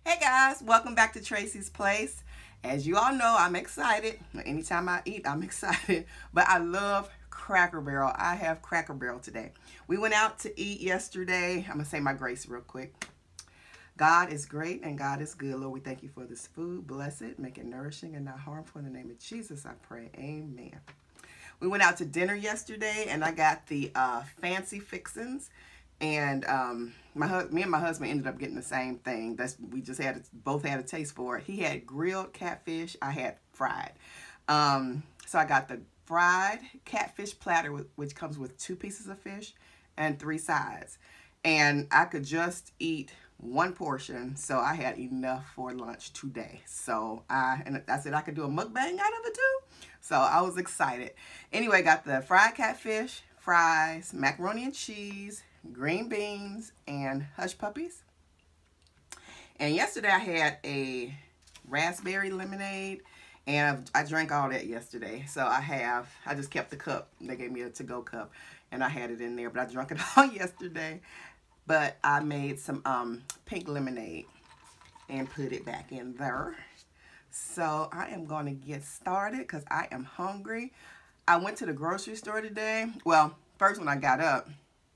Hey guys, welcome back to Tracy's Place. As you all know, I'm excited. Anytime I eat, I'm excited. But I love Cracker Barrel. I have Cracker Barrel today. We went out to eat yesterday. I'm going to say my grace real quick. God is great and God is good. Lord, we thank you for this food. Bless it, make it nourishing and not harmful. In the name of Jesus, I pray. Amen. We went out to dinner yesterday and I got the fancy fixins. And me and my husband ended up getting the same thing. We just both had a taste for it. He had grilled catfish. I had fried. So I got the fried catfish platter, which comes with 2 pieces of fish and 3 sides. And I could just eat 1 portion, so I had enough for lunch today. So I said I could do a mukbang out of it too. So I was excited. Anyway, got the fried catfish, fries, macaroni and cheese, green beans, and hush puppies. And yesterday I had a raspberry lemonade, and I drank all that yesterday. So I just kept the cup. They gave me a to-go cup, and I had it in there, but I drank it all yesterday. But I made some pink lemonade and put it back in there. So I am going to get started because I am hungry. I went to the grocery store today. Well, first when I got up.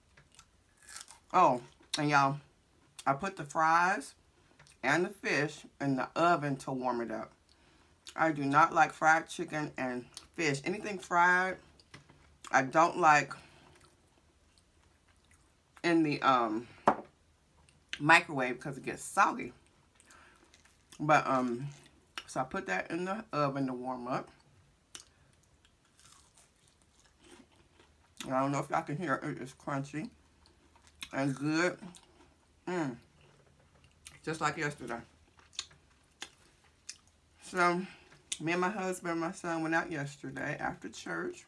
Oh, and y'all, I put the fries and the fish in the oven to warm it up. I do not like fried chicken and fish. Anything fried, I don't like in the microwave because it gets soggy. But so I put that in the oven to warm up. I don't know if y'all can hear it. It's crunchy and good. Just like yesterday. So me and my husband and my son went out yesterday after church.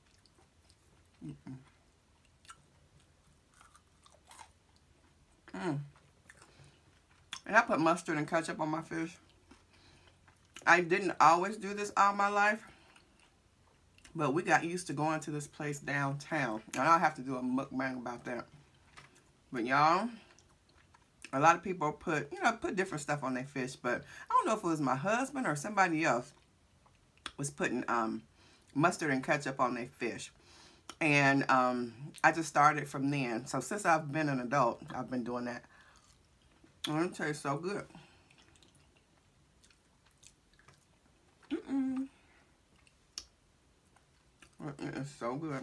And I put mustard and ketchup on my fish. I didn't always do this all my life, but we got used to going to this place downtown. And I'll have to do a mukbang about that. But y'all, a lot of people put different stuff on their fish, but I don't know if it was my husband or somebody else was putting mustard and ketchup on their fish. And I just started from then. So since I've been an adult, I've been doing that. And it tastes so good. It is so good.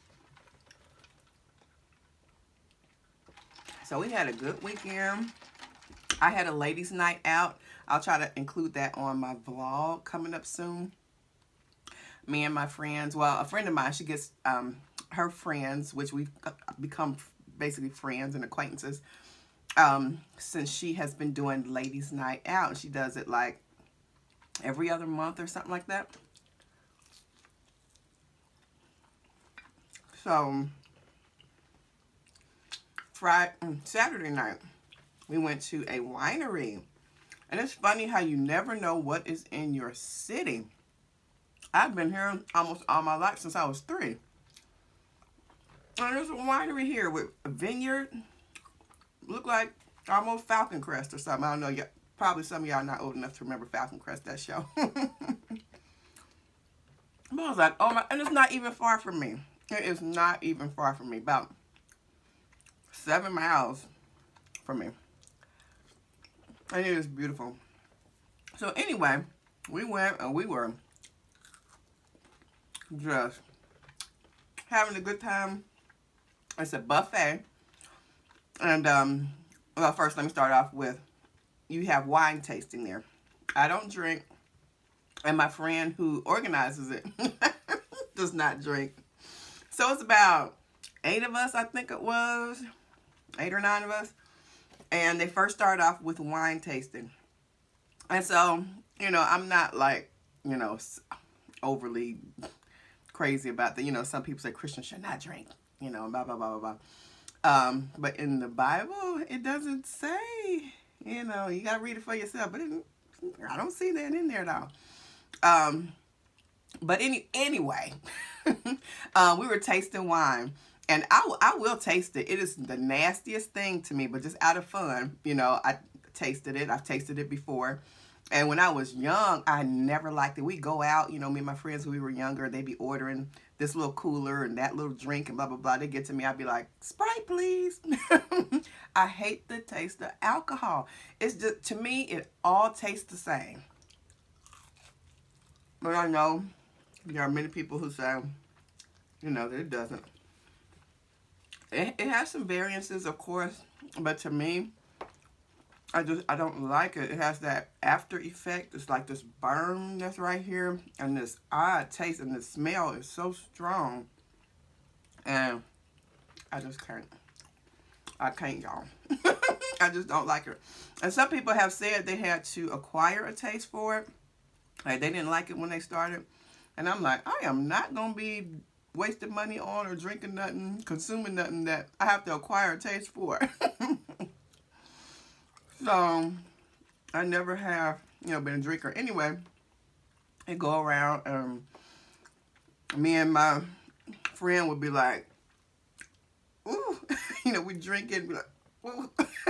So we had a good weekend. I had a ladies' night out. I'll try to include that on my vlog coming up soon. Me and my friends, well, a friend of mine, she gets her friends, which we've become basically friends and acquaintances, since she has been doing ladies' night out. She does it like every other month or something like that. So Saturday night, we went to a winery. And it's funny how you never know what is in your city. I've been here almost all my life since I was 3. And there's a winery here with a vineyard. Look like almost Falcon Crest or something. I don't know. Probably some of y'all not old enough to remember Falcon Crest, that show. But I was like, oh my, and it's not even far from me. It is not even far from me. About 7 miles from me. And it is beautiful. So anyway, we went and we were just having a good time. It's a buffet. And, well, first let me start off with, you have wine tasting there. I don't drink. And my friend who organizes it does not drink. So it's about 8 of us, I think it was. 8 or 9 of us. And they first start off with wine tasting. And so, I'm not like, overly crazy about that. Some people say Christians should not drink, blah, blah, blah, blah, blah. But in the Bible, it doesn't say, you got to read it for yourself. But I don't see that in there at all. But anyway, we were tasting wine. And I will taste it. It is the nastiest thing to me, but just out of fun, tasted it. I've tasted it before. And when I was young, I never liked it. We go out, you know, me and my friends when we were younger, they'd be ordering this little cooler and that little drink and blah, blah, blah. They get to me, I'd be like, Sprite, please. I hate the taste of alcohol. It's just, to me, it all tastes the same. But I know there are many people who say, you know, that it doesn't. It has some variances, of course, but to me, I don't like it. It has that after effect. It's like this burn that's right here, and this odd taste, and the smell is so strong. And I just can't. I can't, y'all. I just don't like it. And some people have said they had to acquire a taste for it. Like they didn't like it when they started. And I'm like, I am not going to be wasting money on or drinking nothing, consuming nothing that I have to acquire a taste for. So, I never have, you know, been a drinker. Anyway, I go around, me and my friend would be like, ooh, you know, we drink it and be like, ooh.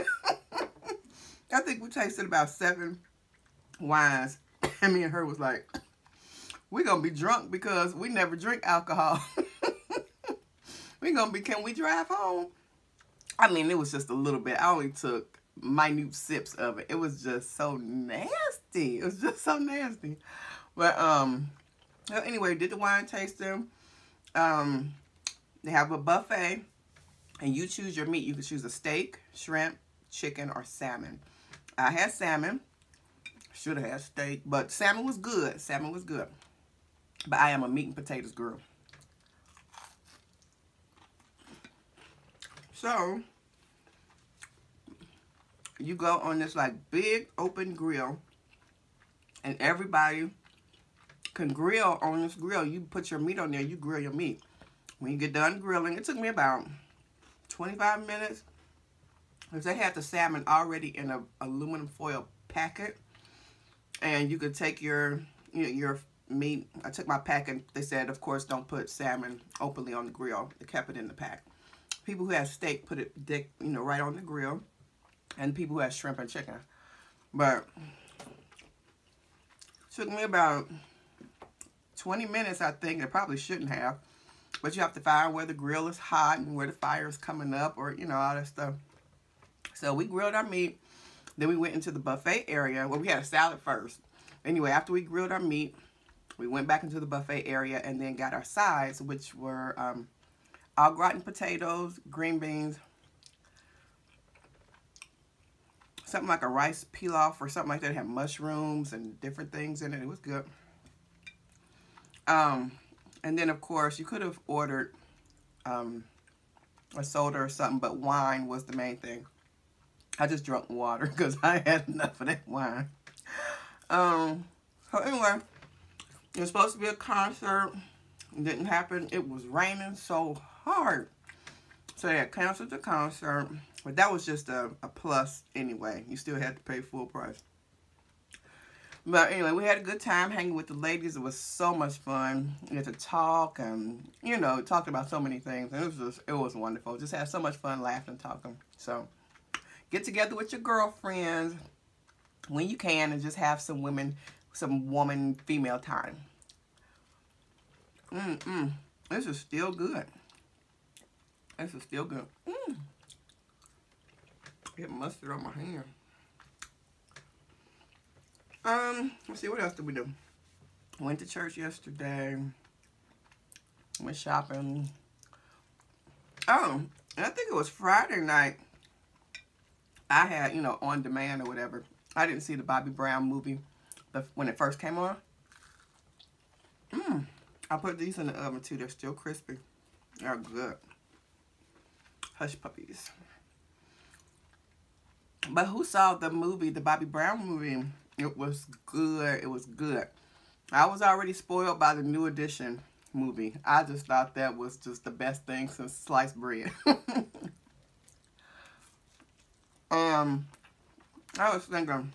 I think we tasted about 7 wines. And me and her was like, we're going to be drunk because we never drink alcohol. We're going to be, can we drive home? I mean, it was just a little bit. I only took minute sips of it. It was just so nasty. It was just so nasty. But anyway, did the wine tasting. They have a buffet, and you choose your meat. You can choose a steak, shrimp, chicken, or salmon. I had salmon. Should have had steak, but salmon was good. Salmon was good. But I am a meat and potatoes girl. So you go on this like big open grill, and everybody can grill on this grill. You put your meat on there, you grill your meat. When you get done grilling, it took me about 25 minutes because they had the salmon already in a aluminum foil packet, and you could take your meat. I took my packet. They said, of course, don't put salmon openly on the grill. They kept it in the pack. People who have steak put it, right on the grill. And people who have shrimp and chicken. But it took me about 20 minutes, I think. It probably shouldn't have. But you have to find where the grill is hot and where the fire is coming up, or, you know, all that stuff. So we grilled our meat. Then we went into the buffet area. Well, we had a salad first. Anyway, after we grilled our meat, we went back into the buffet area and then got our sides, which were au gratin potatoes, green beans, something like a rice pilaf or something like that. It had mushrooms and different things in it. It was good. And then, of course, you could have ordered a soda or something, but wine was the main thing. I just drank water because I had enough of that wine. So anyway, it was supposed to be a concert. It didn't happen. It was raining so hard. So they had canceled the concert. But that was just a plus anyway. You still had to pay full price. But anyway, we had a good time hanging with the ladies. It was so much fun. We had to talk and, you know, talked about so many things. And it was wonderful. Just had so much fun laughing and talking. So get together with your girlfriends when you can and just have some woman, female time. This is still good. This is still good. Get mustard on my hand. Let's see, what else did we do? Went to church yesterday. Went shopping. Oh, and I think it was Friday night. I had, you know, on demand or whatever. I didn't see the Bobby Brown movie when it first came on. I put these in the oven too. They're still crispy. They're good. Hush puppies. But who saw the movie, the Bobby Brown movie? It was good. It was good. I was already spoiled by the New Edition movie. I just thought that was just the best thing since sliced bread. I was thinking,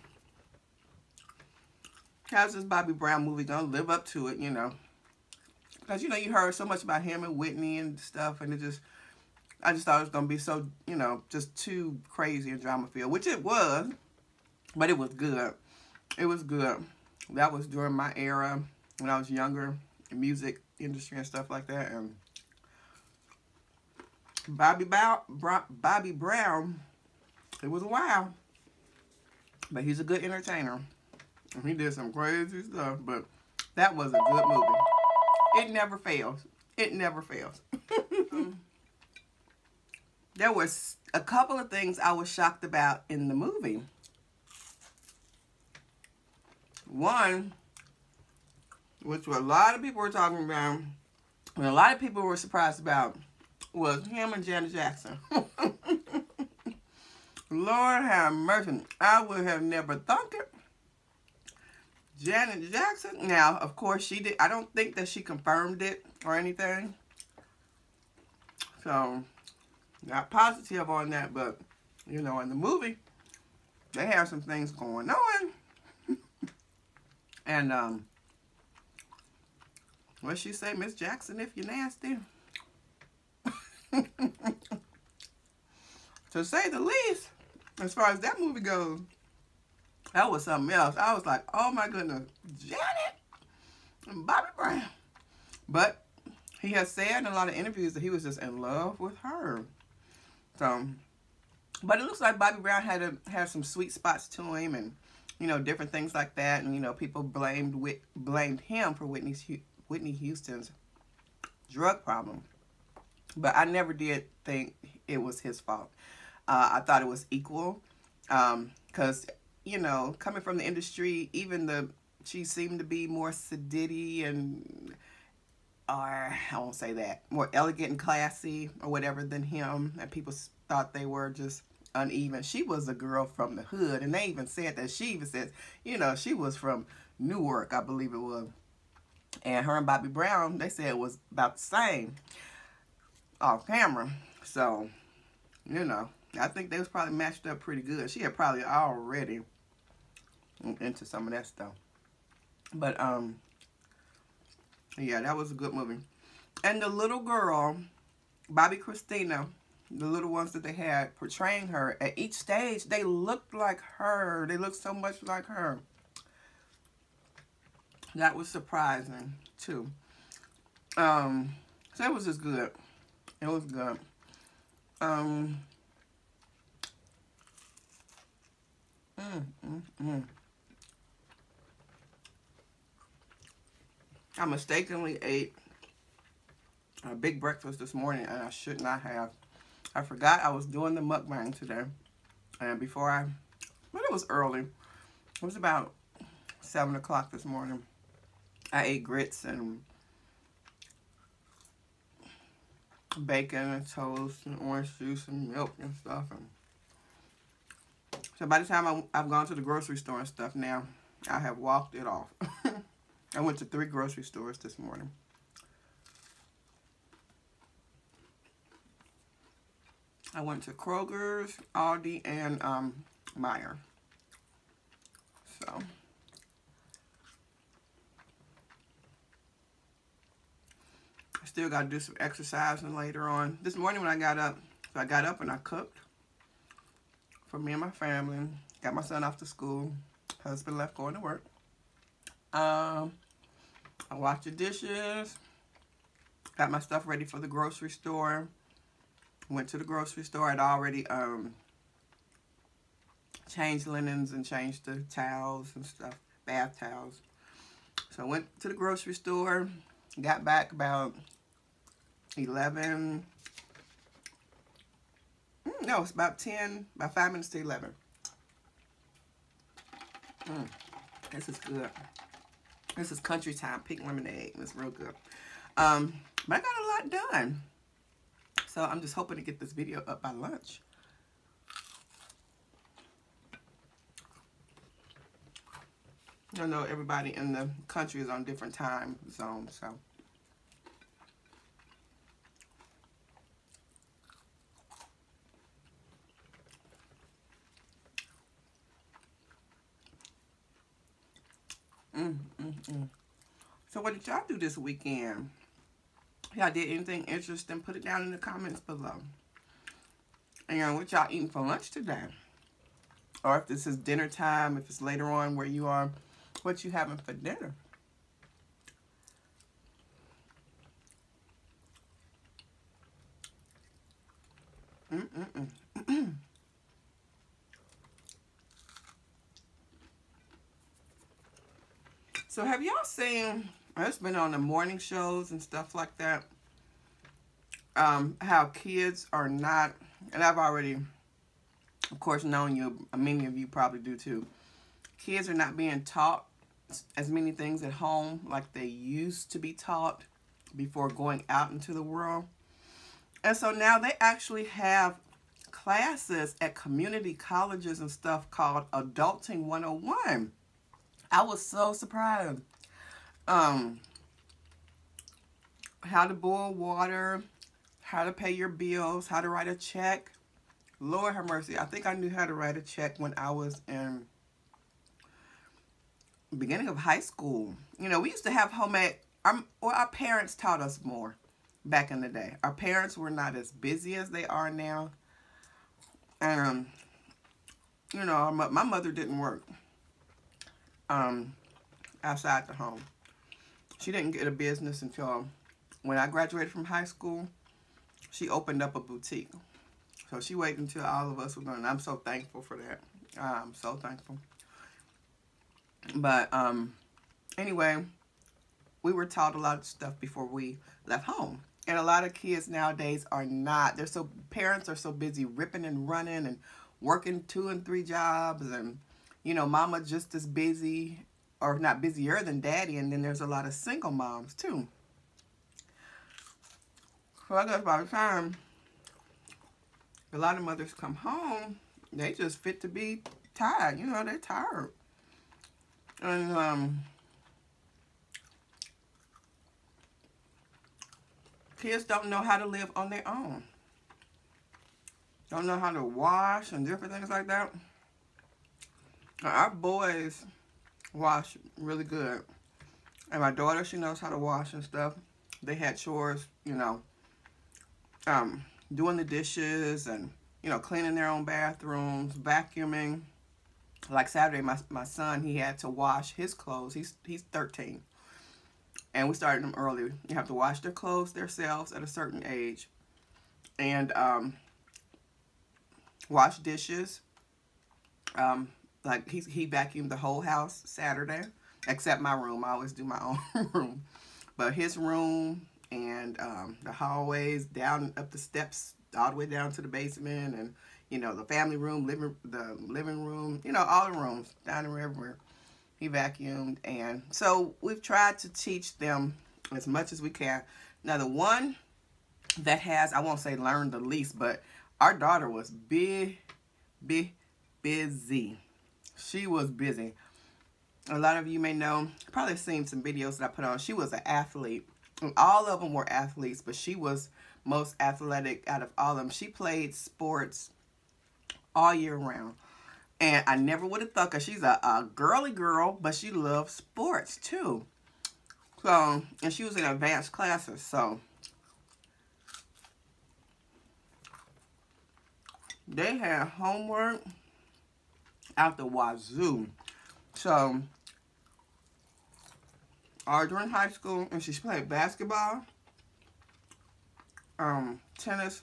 how's this Bobby Brown movie gonna live up to it, you know? Because, you know, you heard so much about him and Whitney and stuff, and I just thought it was gonna be so, you know, just too crazy and drama-filled, which it was. But it was good. It was good. That was during my era when I was younger, in music industry and stuff like that. And Bobby Brown, it was a while. But he's a good entertainer. And he did some crazy stuff. But that was a good movie. It never fails. It never fails. There was a couple of things I was shocked about in the movie. One, which a lot of people were talking about, and a lot of people were surprised about, was him and Janet Jackson. Lord have mercy. I would have never thunk it. Janet Jackson. Now, of course, she did. I don't think that she confirmed it or anything. So, not positive on that, but, you know, in the movie, they have some things going on. And, what she say, Miss Jackson, if you're nasty? To say the least, as far as that movie goes, that was something else. I was like, oh my goodness, Janet and Bobby Brown. But he has said in a lot of interviews that he was just in love with her. So, but it looks like Bobby Brown had some sweet spots to him, and you know, different things like that. And you know, people blamed him for Whitney Houston's drug problem. But I never did think it was his fault. I thought it was equal, because you know, coming from the industry, even she seemed to be more sedity and, or I won't say that, more elegant and classy or whatever than him, and people thought they were just uneven. She was a girl from the hood, and they even said that. She even said, you know, she was from Newark, I believe it was. And her and Bobby Brown, they said it was about the same off camera. So, you know, I think they was probably matched up pretty good. She had probably already into some of that stuff. But, yeah, that was a good movie. And the little girl, Bobby Christina, the little ones that they had portraying her, at each stage, they looked like her. They looked so much like her. That was surprising, too. So it was just good. It was good. I mistakenly ate a big breakfast this morning, and I should not have. I forgot I was doing the mukbang today. And before well, it was early. It was about 7 o'clock this morning. I ate grits and bacon and toast and orange juice and milk and stuff. And so by the time I've gone to the grocery store and stuff now, I have walked it off. I went to 3 grocery stores this morning. I went to Kroger's, Aldi, and Meijer. So I still got to do some exercising later on. This morning when I got up, so I got up and I cooked for me and my family. Got my son off to school. Husband left going to work. I washed the dishes. Got my stuff ready for the grocery store. Went to the grocery store. I'd already changed linens and changed the towels and stuff, bath towels. So I went to the grocery store. Got back about 11. No, it's about 5 minutes to 11. This is good. This is Country Time pink lemonade. It's real good. But I got a lot done. So I'm just hoping to get this video up by lunch. I know everybody in the country is on different time zones, so. So what did y'all do this weekend? Y'all did anything interesting? Put it down in the comments below. And what y'all eating for lunch today? or if this is dinner time, if it's later on where you are, what you having for dinner. So have y'all seen, it's been on the morning shows and stuff like that, how kids are not, and I've already, of course, known you, many of you probably do too, kids are not being taught as many things at home like they used to be taught before going out into the world. And so now they actually have classes at community colleges and stuff called Adulting 101. I was so surprised. How to boil water, how to pay your bills, how to write a check. Lord have mercy. I think I knew how to write a check when I was in the beginning of high school. You know, we used to have homemade, our parents taught us more back in the day. Our parents were not as busy as they are now. And, you know, my mother didn't work outside the home. She didn't get a business until when I graduated from high school. She opened up a boutique. So she waited until all of us were gone. I'm so thankful for that. I'm so thankful. But anyway, we were taught a lot of stuff before we left home. And a lot of kids nowadays are not. Parents are so busy ripping and running and working 2 and 3 jobs, and you know, mama just as busy, or not busier than daddy. And then there's a lot of single moms too. So I guess by the time a lot of mothers come home, they just fit to be tired. You know, they're tired. And kids don't know how to live on their own. Don't know how to wash and different things like that. Our boys wash really good. And my daughter, she knows how to wash and stuff. They had chores, you know, doing the dishes and, you know, cleaning their own bathrooms, vacuuming. Like Saturday, my son, he had to wash his clothes. He's 13. And we started them early. You have to wash their clothes themselves at a certain age. And wash dishes. Like he vacuumed the whole house Saturday, except my room. I always do my own room. But his room and the hallways, down up the steps, all the way down to the basement, and you know, the family room, the living room, you know, all the rooms, down there everywhere. He vacuumed. And so we've tried to teach them as much as we can. Now the one that has, I won't say learned the least, but our daughter was busy. She was busy. A lot of you may know, probably seen some videos that I put on. She was an athlete. And all of them were athletes, but she was most athletic out of all of them. She played sports all year round. And I never would have thought, because she's a girly girl, but she loves sports too. So, and she was in advanced classes, so they had homework out the wazoo. So, during high school, and she played basketball, tennis,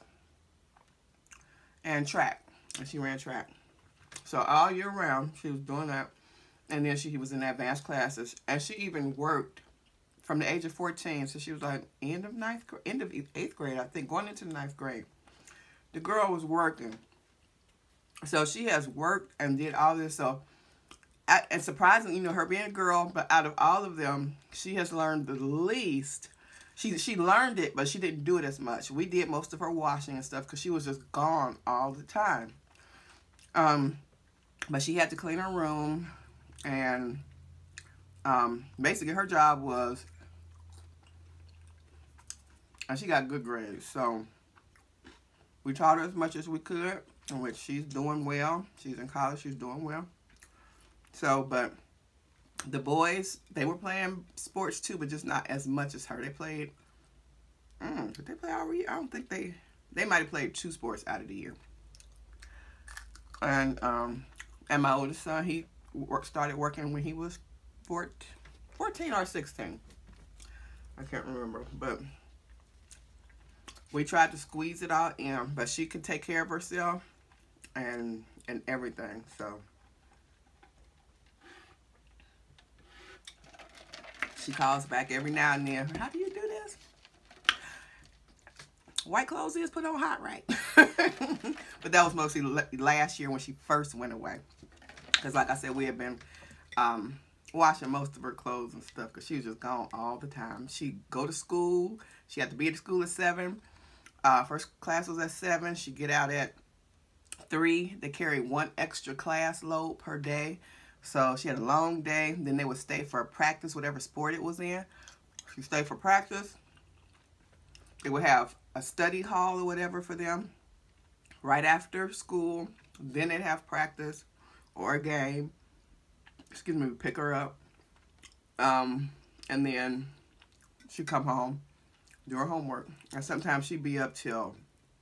and track. And she ran track. So all year round, she was doing that. And then she was in advanced classes. And she even worked from the age of 14. So she was like end of 8th grade, I think, going into the 9th grade. The girl was working. So she has worked and did all this. So, and surprisingly, you know, her being a girl, but out of all of them, she has learned the least. She learned it, but she didn't do it as much. We did most of her washing and stuff because she was just gone all the time. But she had to clean her room, and basically her job was, and she got good grades. So we taught her as much as we could, in which she's doing well. She's in college, she's doing well. So, but the boys, they were playing sports too, but just not as much as her. They played, did they play all year? I don't think they might have played 2 sports out of the year. And And my oldest son, he started working when he was 14 or 16. I can't remember, but we tried to squeeze it all in. But she can take care of herself and everything. So she calls back every now and then. How do you do this? White clothes is put on hot, right? But that was mostly last year when she first went away. Because like I said, we had been washing most of her clothes and stuff because she was just gone all the time. She'd go to school. She had to be at school at 7. First class was at 7. She'd get out at 3. They carried 1 extra class load per day. So she had a long day. Then they would stay for practice, whatever sport it was in. She'd stay for practice. They would have a study hall or whatever for them right after school. Then they'd have practice or a game. Excuse me, pick her up. And then she'd come home, do her homework. And sometimes she'd be up till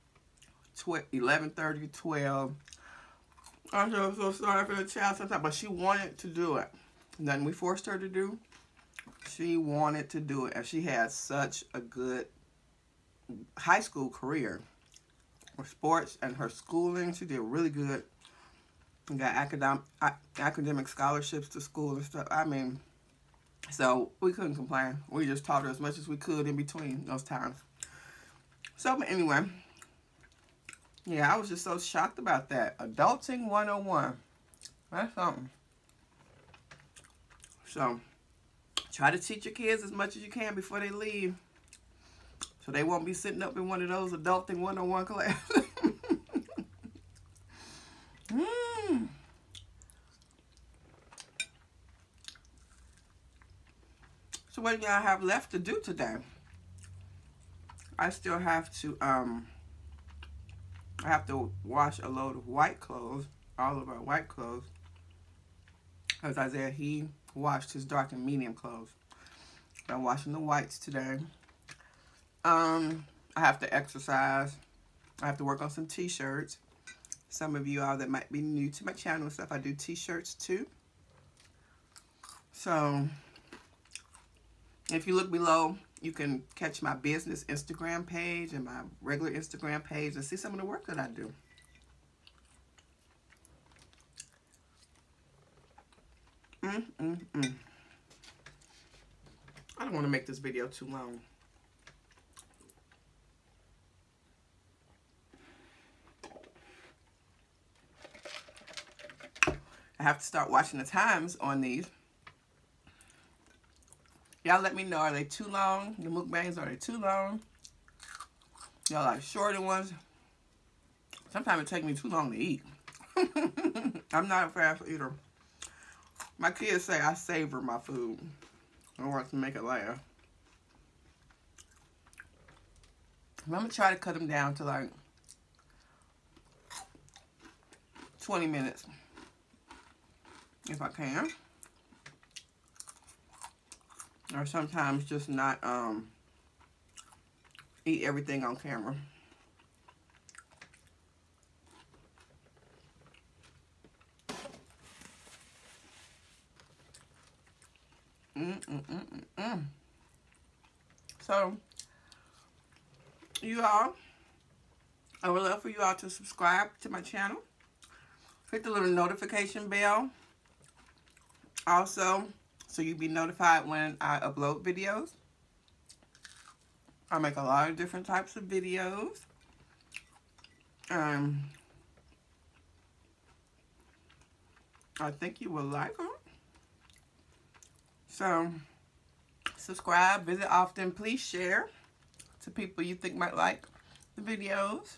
11:30, 12. I'm so sorry for the child sometimes, but she wanted to do it. Nothing we forced her to do. She wanted to do it. And she had such a good high school career for sports and her schooling. She did really good. And got academic scholarships to school and stuff. I mean, so we couldn't complain. We just taught her as much as we could in between those times. So, but anyway, yeah, I was just so shocked about that. Adulting 101. That's something. So, try to teach your kids as much as you can before they leave. So they won't be sitting up in one of those Adulting 101 classes. So what do y'all have left to do today? I still have to, I have to wash a load of white clothes, all of our white clothes. Because Isaiah, he washed his dark and medium clothes. I'm washing the whites today. I have to exercise. I have to work on some t-shirts. Some of you all that might be new to my channel and stuff, I do t-shirts too. So, if you look below, you can catch my business Instagram page and my regular Instagram page and see some of the work that I do. I don't want to make this video too long. I have to start watching the times on these. Y'all let me know, are they too long? The mukbangs, are they too long? Y'all like shorter ones? Sometimes it takes me too long to eat. I'm not a fast eater. My kids say I savor my food. I want to make it laugh. I'm going to try to cut them down to like 20 minutes. If I can. Or sometimes just not eat everything on camera. So, you all, I would love for you all to subscribe to my channel. Hit the little notification bell. Also, so you'll be notified when I upload videos. I make a lot of different types of videos. I think you will like them. So, subscribe, visit often, please share to people you think might like the videos.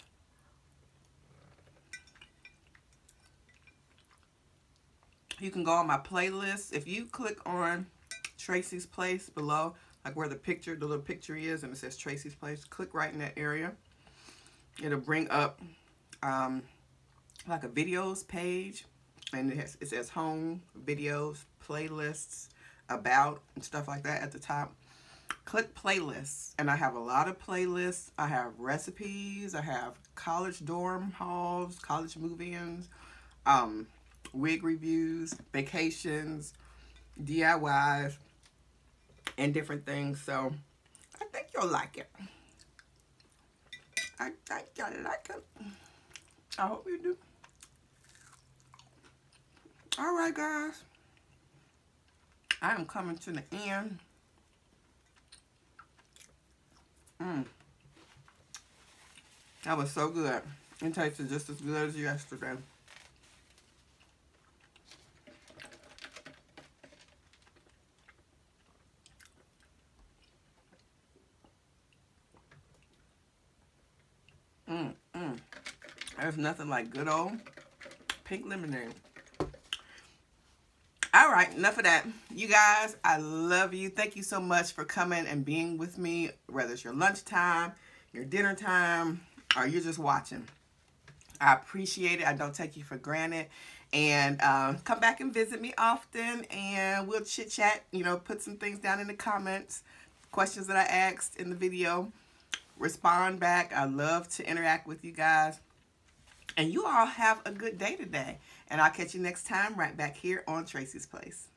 You can go on my playlist. If you click on Tracy's Place below, like where the little picture is, and it says Tracy's Place, click right in that area. It'll bring up like a videos page, and it says home, videos, playlists, about, and stuff like that at the top. Click playlists, and I have a lot of playlists. I have recipes, I have college dorm halls, college move-ins, wig reviews, vacations, DIYs, and different things. So I think you'll like it. I think you'll like it. I hope you do. All right, guys. I am coming to the end. That was so good. It tasted just as good as yesterday. There's nothing like good old pink lemonade. All right, enough of that. You guys, I love you. Thank you so much for coming and being with me, whether it's your lunchtime, your dinner time, or you're just watching. I appreciate it. I don't take you for granted. And come back and visit me often, and we'll chit-chat, you know, put some things down in the comments, questions that I asked in the video. Respond back. I love to interact with you guys. And you all have a good day today. And I'll catch you next time right back here on Tracy's Place.